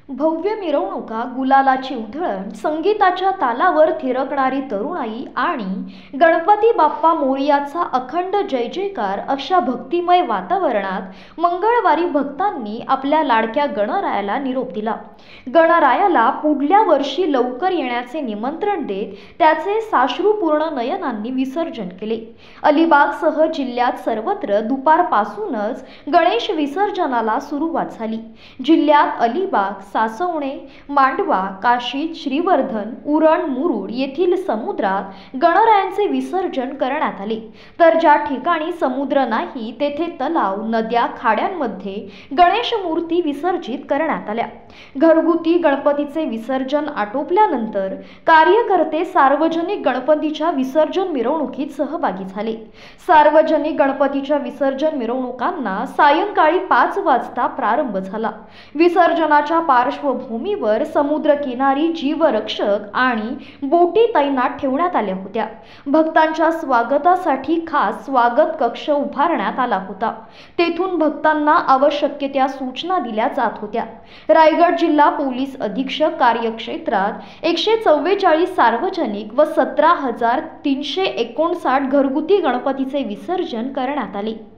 भव्य मिरवणुका, गुलालाची उधळण, संगीताच्या तालावर थिरकणारी तरुणाई आणि गणपती बाप्पा मोरयाचा अखंड जय जयकार अशा भक्तिमय वातावरणात मंगळवारी भक्तांनी आपल्या लाडक्या गणरायाला निरोप दिला। गणरायाला पुढल्या वर्षी लवकर येण्याचे निमंत्रण देत त्याचे साश्रुपूर्ण नयनांनी विसर्जन केले। अलिबागसह जिल्ह्यात सर्वत्र दुपारपासूनच गणेश विसर्जनाला सुरुवात झाली। जिल्ह्यात अलिबाग, सासवणे, मांडवा, काशीद, श्रीवर्धन, उरण, मुरुड येथील समुद्रात गणरायांचे विसर्जन करण्यात आले, तर ज्या ठिकाणी समुद्र नाही तेथे तलाव, नद्या, खाड्यांमध्ये गणेश मूर्ती विसर्जित करण्यात आल्या। घरगुती गणपतीचे विसर्जन आटोपल्यानंतर कार्यकर्ते सार्वजनिक गणपतीच्या विसर्जन मिरवणुकीत सहभागी झाले। सार्वजनिक गणपतीच्या विसर्जन मिरवणुकांना सायंकाळी 5 वाजता प्रारंभ झाला। विसर्जनाच्या पार्श्वभूमीवर समुद्रकिनारी जीवरक्षक आणि बोटी तैनात ठेवण्यात आल्या होत्या। भक्तांच्या स्वागतासाठी खास स्वागत कक्ष उभारण्यात आला होता। तेथून भक्तांना आवश्यक त्या सूचना दिल्या जात होत्या। रायगड जिल्हा पोलीस अधीक्षक कार्यक्षेत्रात 144 सार्वजनिक व 17,359 घरगुती गणपतीचे विसर्जन करण्यात आले।